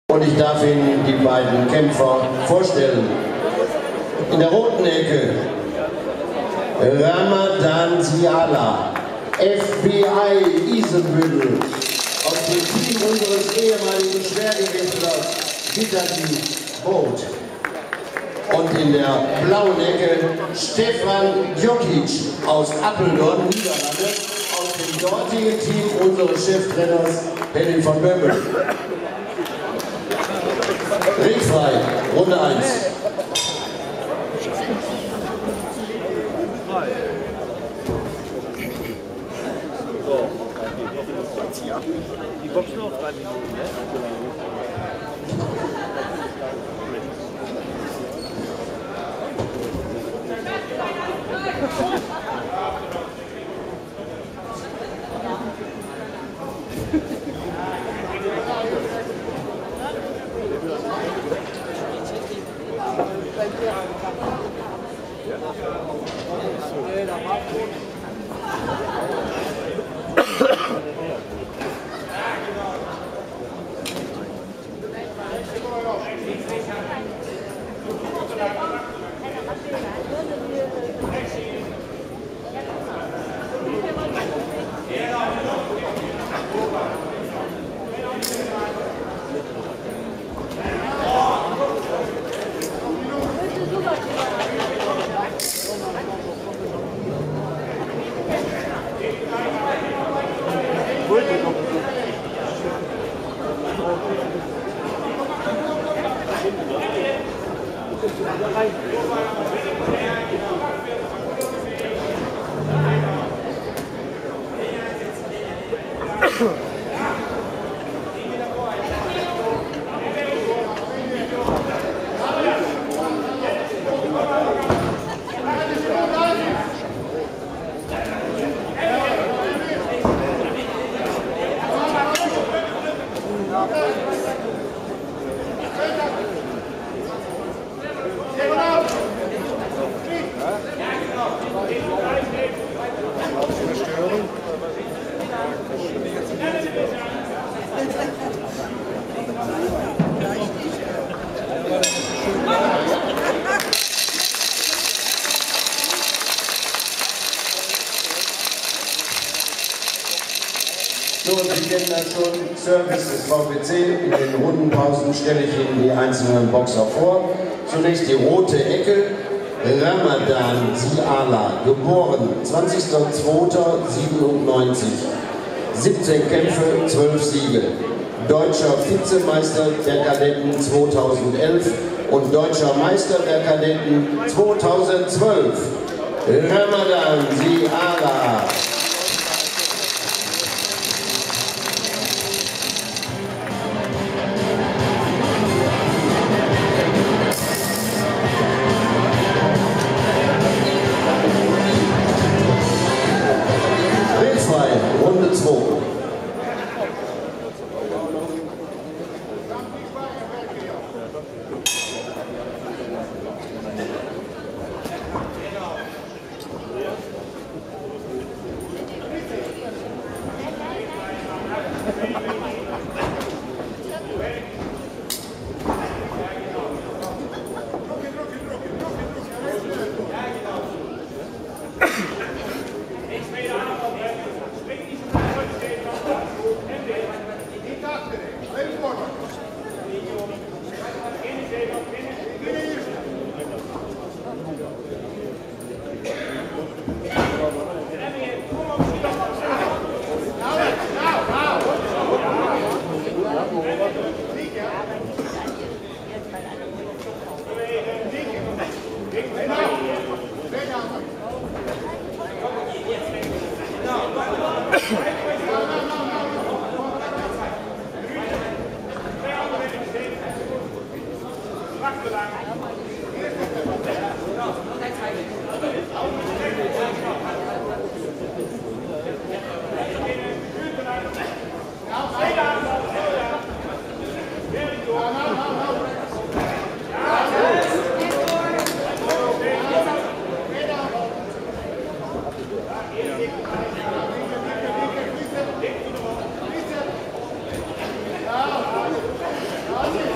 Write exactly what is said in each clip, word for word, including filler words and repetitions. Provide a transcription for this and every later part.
Und ich darf Ihnen die beiden Kämpfer vorstellen. In der roten Ecke Ramadan Siala, F B I Isenbüttel, aus dem Team unseres ehemaligen Schwergewichtstlers Vitali Bolt. Und in der blauen Ecke Stefan Djokic aus Apeldoorn, Niederlande, aus dem dortigen Team unseres Cheftrainers Henning van Bömmel. Ringfrei, Runde eins. Die Boxen noch drei Minuten, ne? So, Sie kennen das schon, Service des V P C. In den Rundenpausen stelle ich Ihnen die einzelnen Boxer vor. Zunächst die rote Ecke, Ramadan Siala, geboren zwanzigster zweiter siebenundneunzig, siebzehn Kämpfe, zwölf Siege. Deutscher Vizemeister der Kadetten zweitausendelf und Deutscher Meister der Kadetten zweitausendzwölf. Ramadan Siala. Runde zwei. Ja.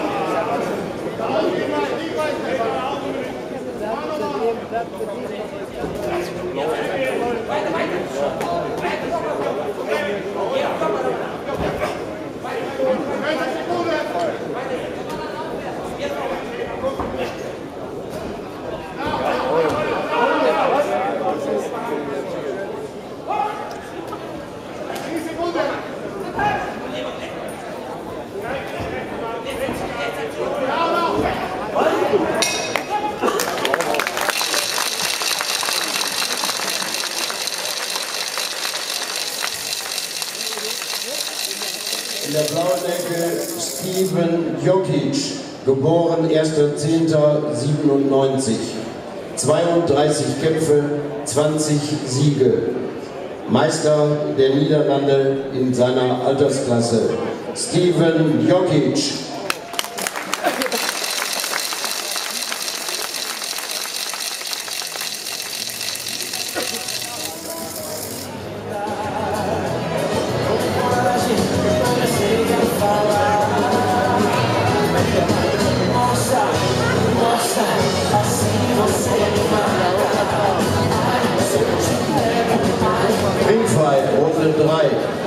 geboren erster zehnter siebenundneunzig, zweiunddreißig Kämpfe, zwanzig Siege, Meister der Niederlande in seiner Altersklasse, Steven Jokic. Ringfight, Runde drei.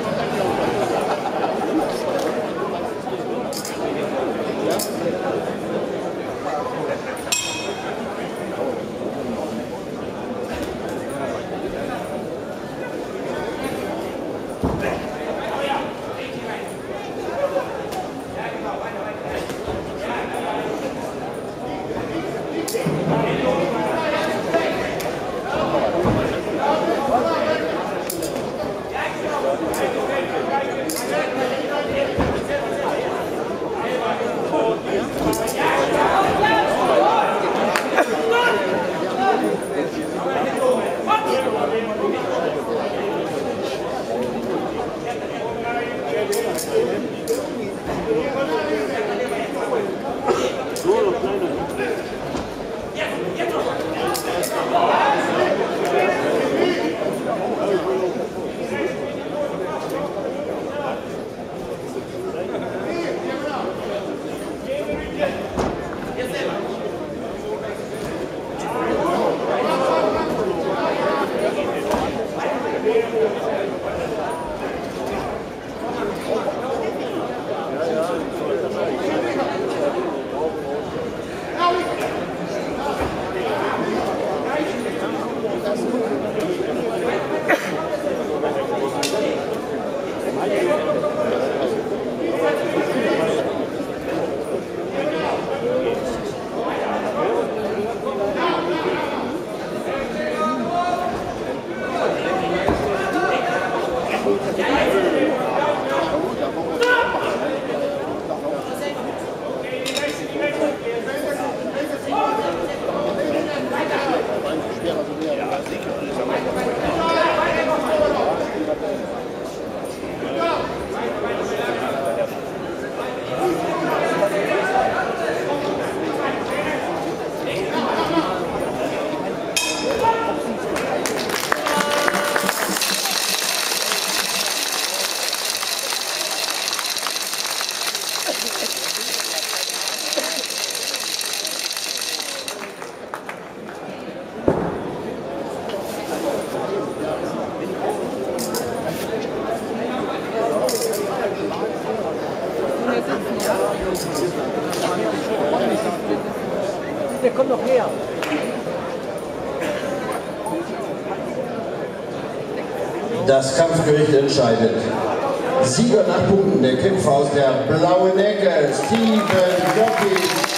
Der kommt noch her. Das Kampfgericht entscheidet. Sieger nach Punkten, der Kämpfer aus der blauen Ecke, Steven Jokic.